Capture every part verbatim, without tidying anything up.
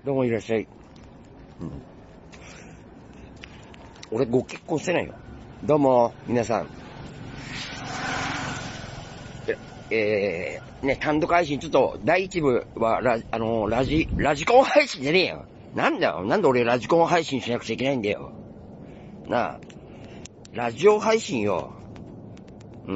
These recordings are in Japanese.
どうもいらっしゃい。うん。俺ご結婚してないよ。どうも、皆さん。えー、ね、単独配信、ちょっと、第一部は、ラ、あの、ラジ、ラジコン配信じゃねえよ。なんだよ。なんで俺ラジコン配信しなくちゃいけないんだよ。なあ、ラジオ配信よ。うん。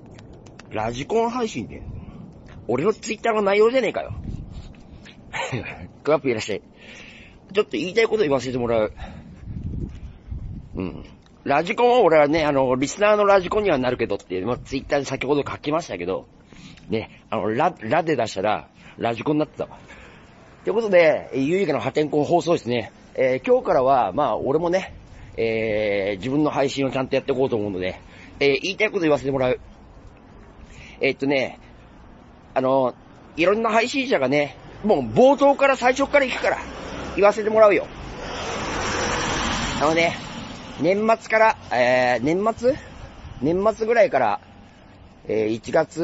ラジコン配信で。俺のツイッターの内容じゃねえかよ。クワップいらっしゃい。ちょっと言いたいこと言わせてもらう。うん。ラジコンは俺はね、あの、リスナーのラジコンにはなるけどって、まあ、ツイッターで先ほど書きましたけど、ね、あの、ラ、ラで出したら、ラジコンになってたわ。ということで、ゆいかの破天荒放送ですね。えー、今日からは、まあ、俺もね、えー、自分の配信をちゃんとやっていこうと思うので、えー、言いたいこと言わせてもらう。えー、っとね、あの、いろんな配信者がね、もう冒頭から最初から行くから、言わせてもらうよ。あのね、年末から、えー、年末年末ぐらいから、えー、いちがつ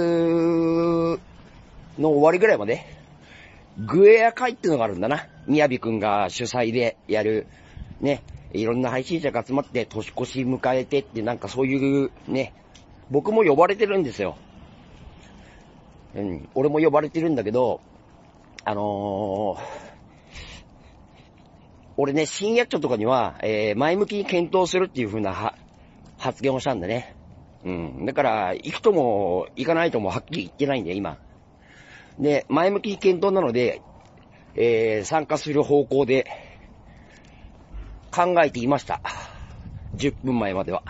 の終わりぐらいまで、グエア会っていうのがあるんだな。みやびくんが主催でやる、ね、いろんな配信者が集まって年越し迎えてって、なんかそういうね、僕も呼ばれてるんですよ。うん、俺も呼ばれてるんだけど、あのー、俺ね、深夜町とかには、えー、前向きに検討するっていう風なは発言をしたんだね。うん。だから、行くとも、行かないともはっきり言ってないんだよ、今。で、前向きに検討なので、えー、参加する方向で、考えていました。じゅっぷんまえまでは。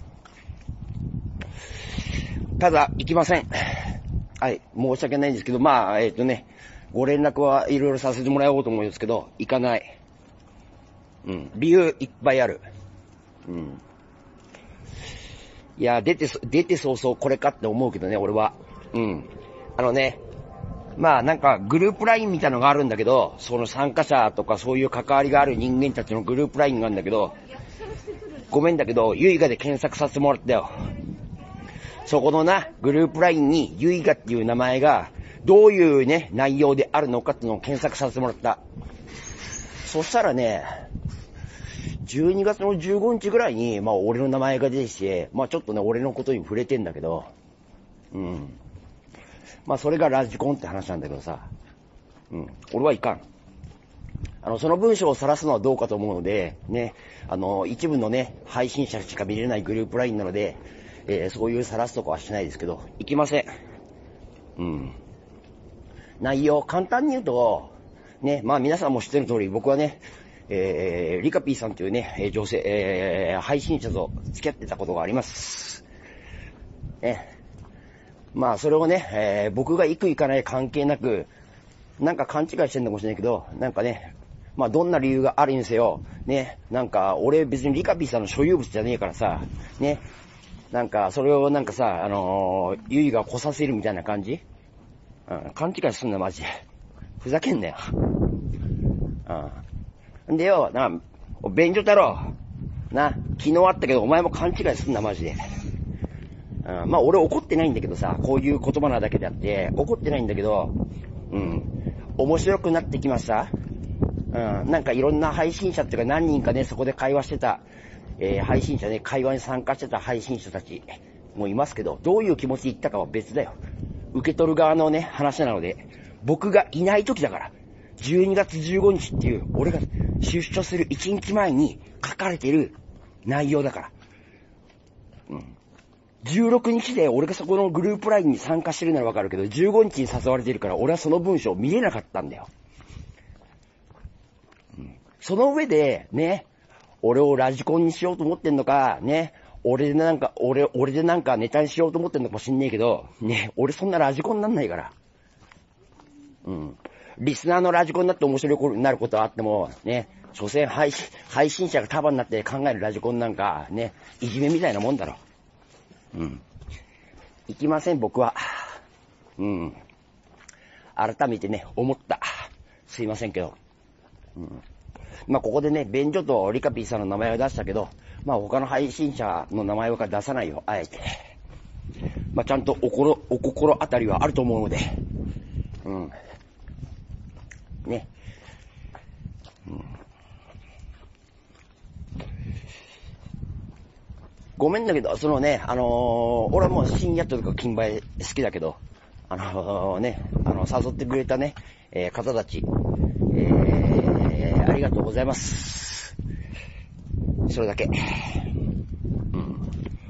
ただ、行きません。はい、申し訳ないんですけど、まあ、えっとね、ご連絡はいろいろさせてもらおうと思うんですけど、行かない。うん、理由いっぱいある。うん。いや、出て、出て早々これかって思うけどね、俺は。うん。あのね、まあなんかグループラインみたいなのがあるんだけど、その参加者とかそういう関わりがある人間たちのグループラインがあるんだけど、ごめんだけど、ユイガで検索させてもらったよ。そこのな、グループラインにユイガっていう名前が、どういうね、内容であるのかっていうのを検索させてもらった。そしたらね、じゅうにがつのじゅうごにちぐらいに、まあ俺の名前が出てきて、まあちょっとね、俺のことに触れてんだけど、うん。まあそれがラジコンって話なんだけどさ、うん。俺はいかん。あの、その文章を晒すのはどうかと思うので、ね、あの、一部のね、配信者しか見れないグループラインなので、えー、そういう晒すとかはしないですけど、いきません。うん。内容、簡単に言うと、ね、まあ皆さんも知ってる通り、僕はね、えー、リカピーさんというね、女性、えー、配信者と付き合ってたことがあります。ね。まあそれをね、えー、僕が行く行かない関係なく、なんか勘違いしてんのかもしれないけど、なんかね、まあどんな理由があるにせよ、ね、なんか俺別にリカピーさんの所有物じゃねえからさ、ね、なんかそれをなんかさ、あのー、ゆいが来させるみたいな感じ、うん、勘違いすんなマジで。ふざけんなよ。うん。んでよ、な、便所太郎。な、昨日あったけどお前も勘違いすんなマジで。うん、まあ俺怒ってないんだけどさ、こういう言葉なだけであって、怒ってないんだけど、うん、面白くなってきました。うん、なんかいろんな配信者っていうか何人かね、そこで会話してた、えー、配信者ね、会話に参加してた配信者たちもいますけど、どういう気持ちで言ったかは別だよ。受け取る側のね、話なので、僕がいない時だから、じゅうにがつじゅうごにちっていう、俺が出所するいちにちまえに書かれてる内容だから。うん。じゅうろくにちで俺がそこのグループラインに参加してるならわかるけど、じゅうごにちに誘われてるから俺はその文章を見れなかったんだよ。うん、その上で、ね、俺をラジコンにしようと思ってんのか、ね、俺でなんか、俺、俺でなんかネタにしようと思ってんのかもしんねえけど、ね、俺そんなラジコンなんないから。うん。リスナーのラジコンになって面白くなることはあっても、ね、所詮配信、配信者が束になって考えるラジコンなんか、ね、いじめみたいなもんだろ。うん。行きません、僕は。うん。改めてね、思った。すいませんけど。うん。まあ、ここでね、便所とリカピーさんの名前を出したけど、まあ、他の配信者の名前は出さないよ、あえて。まあ、ちゃんとおころ、お心当たりはあると思うので。うん。ね。 うん、ごめんだけど、そのね、あのー、俺はもう深夜とか金梅好きだけど、あのー、ね、あの、誘ってくれたね、えー、方たち、えー、ありがとうございます。それだけ。うん。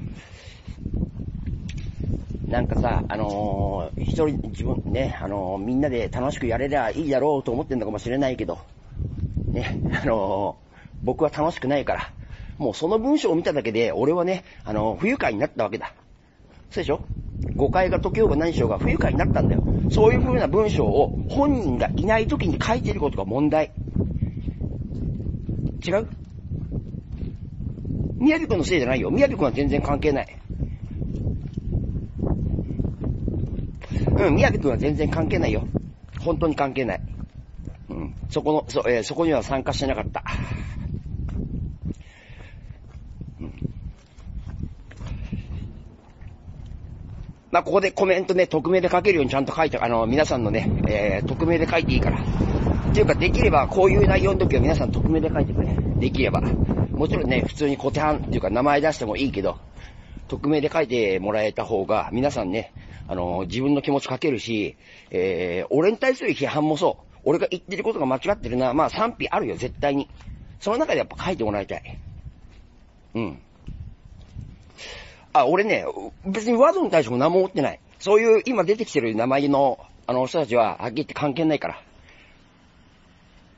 なんかさ、あのー、一人、自分ね、あのー、みんなで楽しくやれりゃいいだろうと思ってんのかもしれないけど、ね、あのー、僕は楽しくないから、もうその文章を見ただけで、俺はね、あのー、不愉快になったわけだ。そうでしょ？誤解が解けようが何しようが不愉快になったんだよ。そういう風な文章を本人がいない時に書いてることが問題。違う？宮城くんのせいじゃないよ。宮城くんは全然関係ない。うん、宮城くんは全然関係ないよ。本当に関係ない。うん、そこの、そ、えー、そこには参加してなかった。うん、まあ、ここでコメントね、匿名で書けるようにちゃんと書いて、あの、皆さんのね、えー、匿名で書いていいから。っていうか、できれば、こういう内容の時は皆さん匿名で書いてくれ。できれば。もちろんね、普通に固定版っていうか名前出してもいいけど、匿名で書いてもらえた方が、皆さんね、あのー、自分の気持ち書けるし、えー、俺に対する批判もそう。俺が言ってることが間違ってるな。まあ賛否あるよ、絶対に。その中でやっぱ書いてもらいたい。うん。あ、俺ね、別にワードに対しても何も思ってない。そういう今出てきてる名前の、あの人たちは、はっきり言って関係ないから。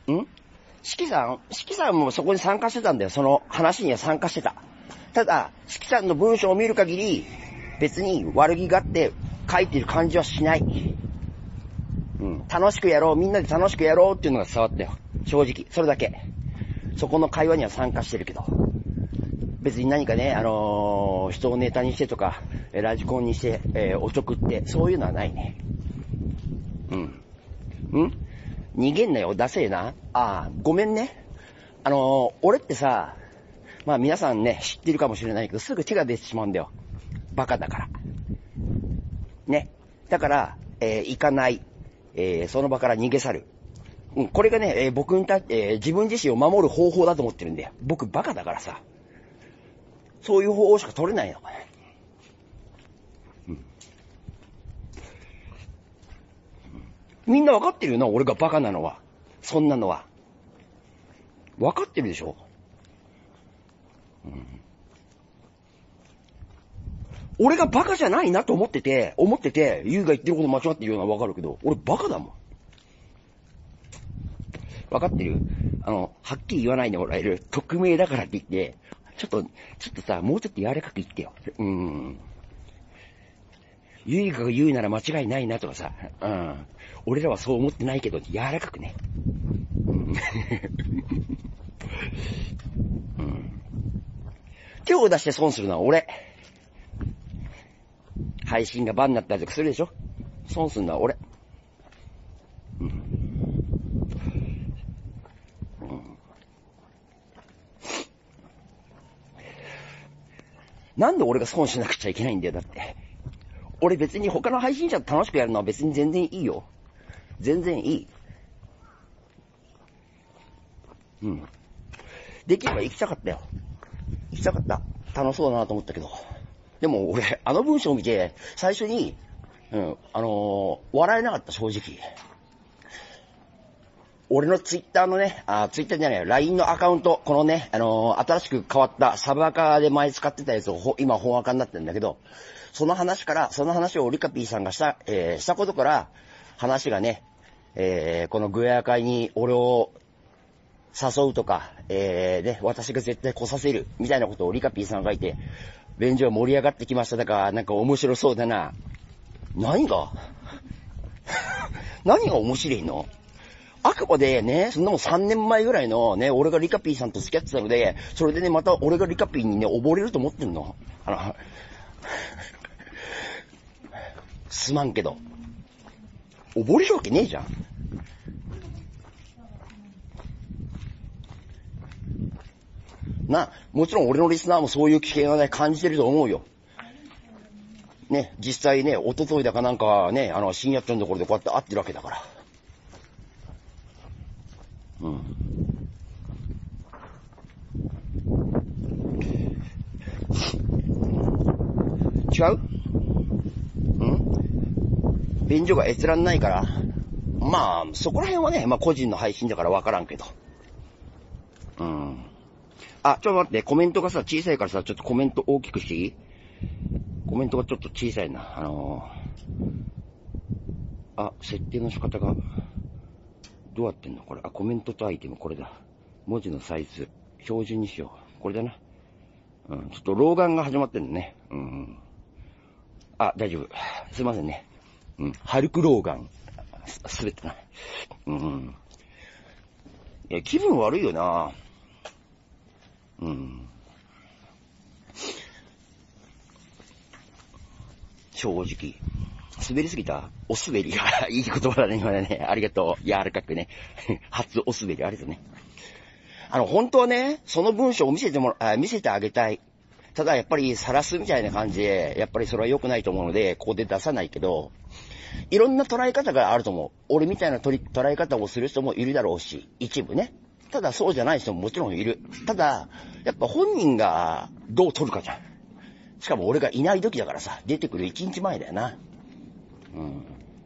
ん？四季さん四季さんもそこに参加してたんだよ。その話には参加してた。ただ、四季さんの文章を見る限り、別に悪気があって書いてる感じはしない。うん。楽しくやろう、みんなで楽しくやろうっていうのが伝わったよ。正直。それだけ。そこの会話には参加してるけど。別に何かね、あのー、人をネタにしてとか、ラジコンにして、えー、おちょくって、そういうのはないね。うん。ん？逃げんなよ、ダセえな。ああ、ごめんね。あのー、俺ってさ、まあ皆さんね、知ってるかもしれないけど、すぐ手が出てしまうんだよ。バカだから。ね。だから、えー、行かない。えー、その場から逃げ去る。うん、これがね、えー、僕にたって、えー、自分自身を守る方法だと思ってるんだよ。僕バカだからさ。そういう方法しか取れないの。うん。みんなわかってるよな、俺がバカなのは。そんなのは。わかってるでしょ？うん、俺がバカじゃないなと思ってて、思ってて、ユウが言ってること間違ってるようなわかるけど、俺バカだもん。わかってる？あの、はっきり言わないでもらえる。匿名だからって言って、ちょっと、ちょっとさ、もうちょっと柔らかく言ってよ。うーん。ユイが言うなら間違いないなとかさ、うん。俺らはそう思ってないけど、柔らかくね。うん。うん、手を出して損するのは俺。配信がバンになったりとかするでしょ？損するのは俺。うん。うん、なんで俺が損しなくちゃいけないんだよ、だって。俺別に他の配信者と楽しくやるのは別に全然いいよ。全然いい。うん。できれば行きたかったよ。行きたかった。楽しそうだなと思ったけど。でも俺、あの文章を見て、最初に、うん、あのー、笑えなかった、正直。俺のツイッターのね、あ、ツイッターじゃないよ、ライン のアカウント、このね、あのー、新しく変わったサブアカで前使ってたやつを今本アカになってるんだけど、その話から、その話をリカピーさんがした、えー、したことから、話がね、えー、このグエア会に俺を誘うとか、えー、ね、私が絶対来させる、みたいなことをリカピーさんが書いて、便所盛り上がってきました。だから、なんか面白そうだな。何が何が面白いの？あくまでね、そんなもんさんねんまえぐらいのね、俺がリカピーさんと付き合ってたので、それでね、また俺がリカピーにね、溺れると思ってんの？あの、すまんけど。溺れるわけねえじゃん。な、もちろん俺のリスナーもそういう危険はね、感じてると思うよ。ね、実際ね、一昨日だかなんかね、あの、深夜っちょのところでこうやって会ってるわけだから。うん。 違う？ん？便所が閲覧ないから。まあ、そこら辺はね、まあ個人の配信だからわからんけど。うん。あ、ちょっと待って、コメントがさ、小さいからさ、ちょっとコメント大きくしていい？コメントがちょっと小さいな。あのー、あ、設定の仕方が、どうやってんのこれ。あ、コメントとアイテム、これだ。文字のサイズ、標準にしよう。これだな。うん、ちょっと老眼が始まってんのね。うん。あ、大丈夫。すいませんね。うん。ハルク老眼。すべてな。うん。いや、気分悪いよな。うん。正直。滑りすぎた？お滑りがいい言葉だね、今だね。ありがとう。柔らかくね。初お滑り、ありがとうね。あの、本当はね、その文章を見せてもら、あ、見せてあげたい。ただやっぱり晒すみたいな感じで、やっぱりそれは良くないと思うので、ここで出さないけど、いろんな捉え方があると思う。俺みたいな捉え方をする人もいるだろうし、一部ね。ただそうじゃない人ももちろんいる。ただ、やっぱ本人がどう取るかじゃん。しかも俺がいない時だからさ、出てくる一日前だよな。うん。うん、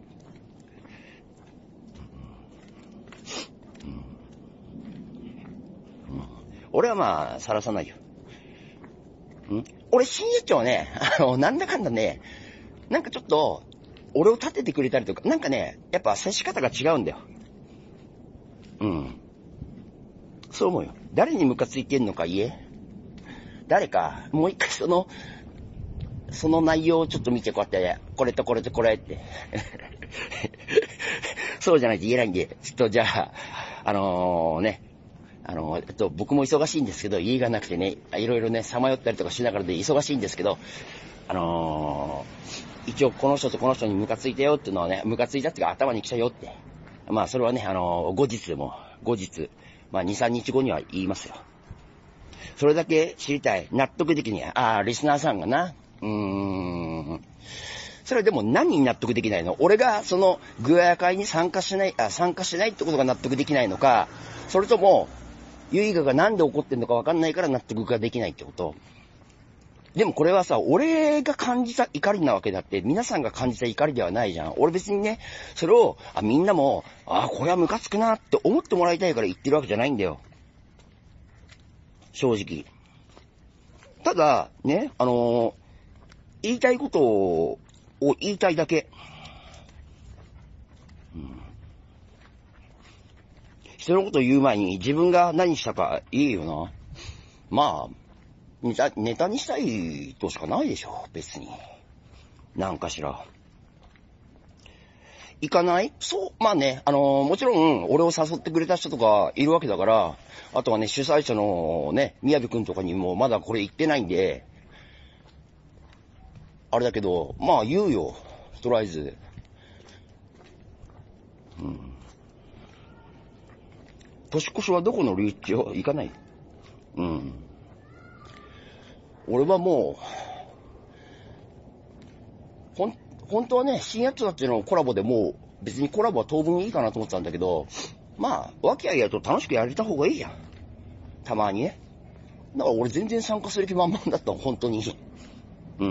俺はまあ、晒さないよ。ん俺、新野町ね、あの、なんだかんだね、なんかちょっと、俺を立ててくれたりとか、なんかね、やっぱ接し方が違うんだよ。うん。そう思うよ。誰にムカついてんのか言え。誰か、もう一回その、その内容をちょっと見てこうやって、これとこれとこれって。そうじゃないと言えないんで、ちょっとじゃあ、あのー、ね、あのー、えっと、僕も忙しいんですけど、家がなくてね、いろいろね、さまよったりとかしながらで忙しいんですけど、あのー、一応この人とこの人にムカついたよっていうのはね、ムカついたっていうか頭に来たよって。まあそれはね、あのー、後日でも、後日、まあに、さんにちごには言いますよ。それだけ知りたい。納得できに、ああ、リスナーさんがな。うーん。それでも何に納得できないの？俺がそのグア会に参加しない、あ、参加しないってことが納得できないのか、それとも、ユイガがなんで怒ってんのか分かんないから納得ができないってこと。でもこれはさ、俺が感じた怒りなわけだって、皆さんが感じた怒りではないじゃん。俺別にね、それを、あ、みんなも、あ、これはムカつくなって思ってもらいたいから言ってるわけじゃないんだよ。正直。ただ、ね、あのー、言いたいことを言いたいだけ。うん、人のことを言う前に自分が何したか言えよな。まあ、ネタ、ネタにしたいとしかないでしょ、別に。なんかしら。行かない？そう、まあね、あのー、もちろん、俺を誘ってくれた人とかいるわけだから、あとはね、主催者のね、宮部くんとかにもまだこれ言ってないんで、あれだけど、まあ言うよ、とりあえず。うん。年越しはどこのリーチを行かない。うん。俺はもう、ほん、本当はね、新やつだっていうのコラボでもう、別にコラボは当分いいかなと思ってたんだけど、まあ、和気あいあいと楽しくやれた方がいいじゃん。たまにね。だから俺全然参加する気満々だった、本当に。うん。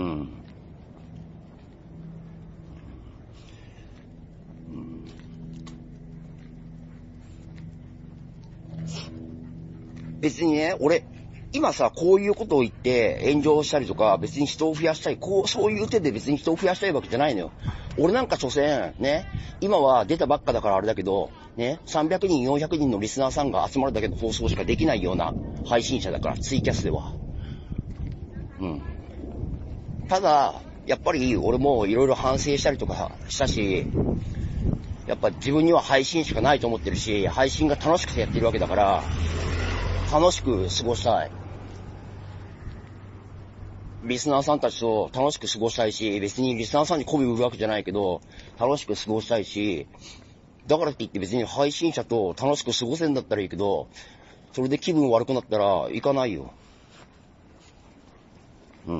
別にね、俺、今さ、こういうことを言って炎上したりとか、別に人を増やしたい、こう、そういう手で別に人を増やしたいわけじゃないのよ。俺なんか所詮、ね、今は出たばっかだからあれだけど、ね、さんびゃくにん、よんひゃくにんのリスナーさんが集まるだけの放送しかできないような配信者だから、ツイキャスでは。うん。ただ、やっぱり俺もいろいろ反省したりとかしたし、やっぱ自分には配信しかないと思ってるし、配信が楽しくてやってるわけだから、楽しく過ごしたい。リスナーさんたちと楽しく過ごしたいし、別にリスナーさんに媚び売るわけじゃないけど、楽しく過ごしたいし、だからって言って別に配信者と楽しく過ごせんだったらいいけど、それで気分悪くなったら行かないよ。うん。うん。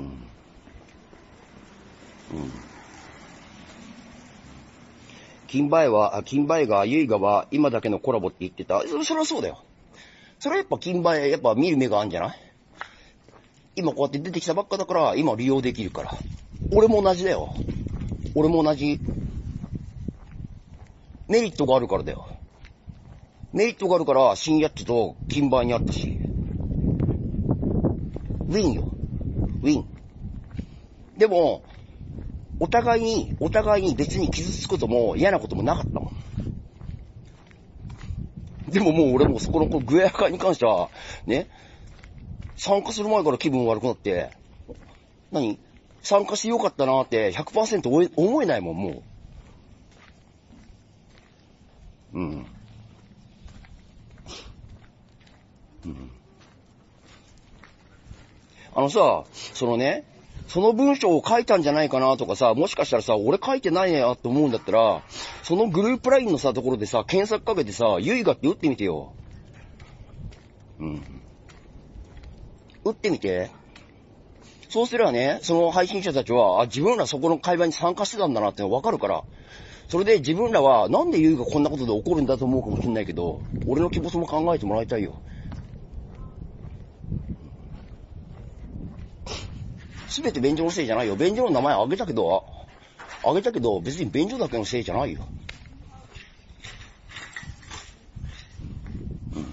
金梅は、金梅が、ユイガは今だけのコラボって言ってた。そ, それはそうだよ。それはやっぱ金梅、やっぱ見る目があるんじゃない？今こうやって出てきたばっかだから、今利用できるから。 俺も同じだよ。俺も同じ。メリットがあるからだよ。メリットがあるから、新やっちと金売にあったし。ウィンよ。ウィン。でも、お互いに、お互いに別に傷つくことも嫌なこともなかったもん。でももう俺もそこのグエア会に関しては、ね、参加する前から気分悪くなって、何参加してよかったなーって ひゃくパーセント 思えないもん、もう。うん。うん。あのさ、そのね、その文章を書いたんじゃないかなとかさ、もしかしたらさ、俺書いてないやって思うんだったら、そのグループラインのさ、ところでさ、検索かけてさ、ゆいがって打ってみてよ。うん。打ってみて。そうすればね、その配信者たちは、あ、自分らそこの会話に参加してたんだなってわかるから。それで自分らは、なんでゆいがこんなことで怒るんだと思うかもしれないけど、俺の気持ちも考えてもらいたいよ。すべて便所のせいじゃないよ。便所の名前あげたけど、あげたけど、別に便所だけのせいじゃないよ。うん、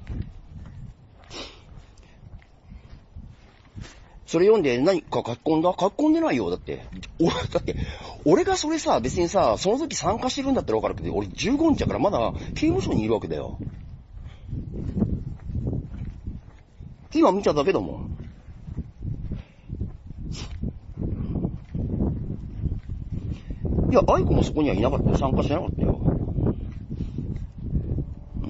それ読んで何か書き込んだ書き込んでないよ。だって。俺、だって、俺がそれさ、別にさ、その時参加してるんだったらわかるけど、俺じゅうごにちだからまだ刑務所にいるわけだよ。今見ただけだもん。いや、アイコもそこにはいなかったよ。参加してなかったよ。うん、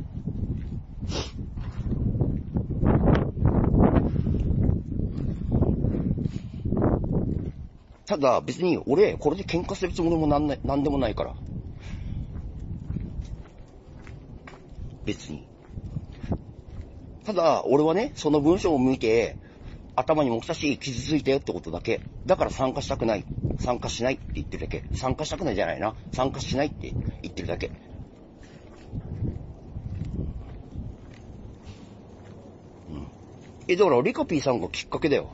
ただ、別に俺、これで喧嘩するつもりもなんない、なんでもないから。別に。ただ、俺はね、その文章を見て、頭にも来たし、傷ついたよってことだけ。だから参加したくない。参加しないって言ってるだけ。参加したくないじゃないな。参加しないって言ってるだけ。うん。え、だからリカピーさんがきっかけだよ。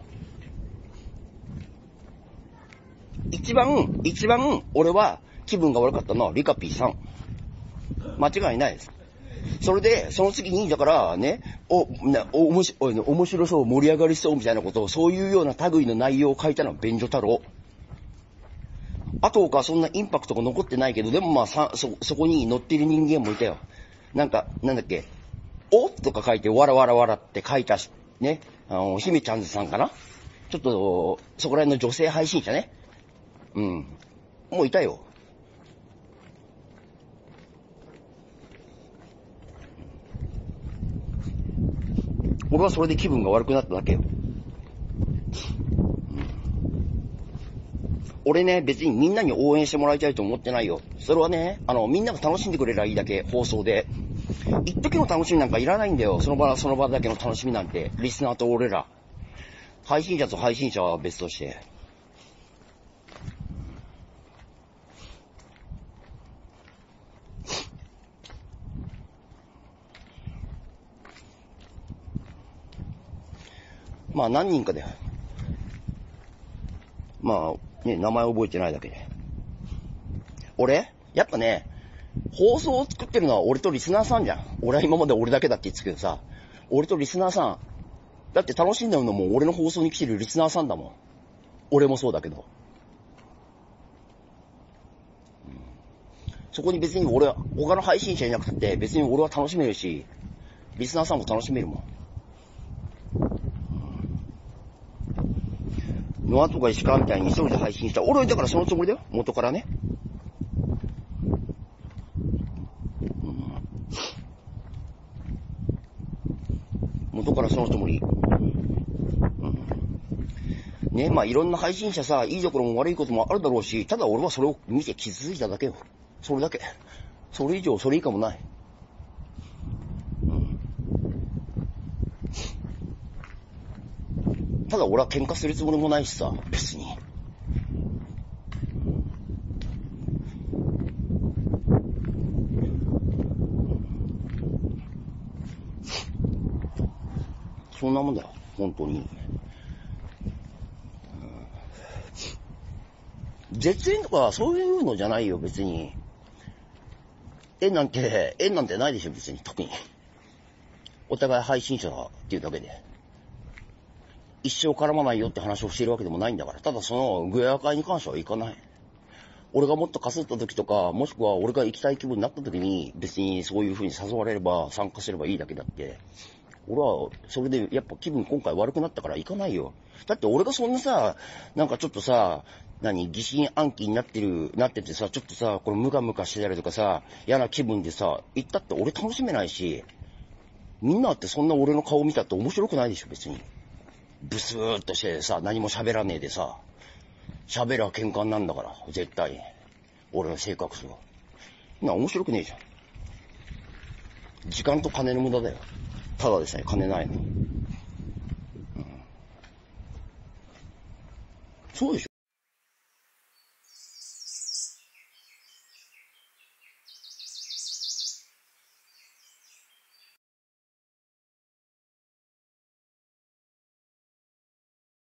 一番、一番、俺は気分が悪かったのはリカピーさん。間違いないです。それで、その次に、だからね、お、な、お、もし、お、面白そう、盛り上がりそうみたいなことを、そういうような類の内容を書いたのは便所太郎。あとか、そんなインパクトが残ってないけど、でもまあ、さ、そ、そこに載ってる人間もいたよ。なんか、なんだっけ、おとか書いて、わらわらわらって書いたし、ね、あの、姫ちゃんずさんかなちょっと、そこら辺の女性配信者ね。うん。もういたよ。俺はそれで気分が悪くなっただけよ。うん、俺ね、別にみんなに応援してもらいたいと思ってないよ。それはね、あの、みんなが楽しんでくれりゃいいだけ、放送で。一時の楽しみなんかいらないんだよ。その場、その場だけの楽しみなんて。リスナーと俺ら。配信者と配信者は別として。まあ何人かで。まあ、ね、名前覚えてないだけで。俺やっぱね、放送を作ってるのは俺とリスナーさんじゃん。俺は今まで俺だけだって言ってたけどさ、俺とリスナーさん。だって楽しんでるのも俺の放送に来てるリスナーさんだもん。俺もそうだけど。うん、そこに別に俺は、他の配信者いなくて別に俺は楽しめるし、リスナーさんも楽しめるもん。ノアとか石川みたいに一人で配信した。俺だからそのつもりだよ。元からね。うん、元からそのつもり。うん、ね、まあいろんな配信者さ、いいところも悪いこともあるだろうし、ただ俺はそれを見て傷ついただけよ。それだけ。それ以上それ以下もない。うん、ただ俺は喧嘩するつもりもないしさ、別に。そんなもんだよ、本当に。 絶縁とかそういうのじゃないよ、別に。縁なんて、縁なんてないでしょ、別に、特に。お互い配信者だっていうだけで。一生絡まないよって話をしているわけでもないんだから。ただその、具合会に関しては行かない。俺がもっとかすった時とか、もしくは俺が行きたい気分になった時に、別にそういう風に誘われれば参加すればいいだけだって。俺は、それでやっぱ気分今回悪くなったから行かないよ。だって俺がそんなさ、なんかちょっとさ、何、疑心暗鬼になってる、なっててさ、ちょっとさ、これムカムカしてたりとかさ、嫌な気分でさ、行ったって俺楽しめないし、みんなってそんな俺の顔見たって面白くないでしょ、別に。ブスーっとしてさ、何も喋らねえでさ、喋りゃ喧嘩なんだから、絶対。俺の性格上。な、面白くねえじゃん。時間と金の無駄だよ。ただでさえ金ないの。うん、そうでしょ。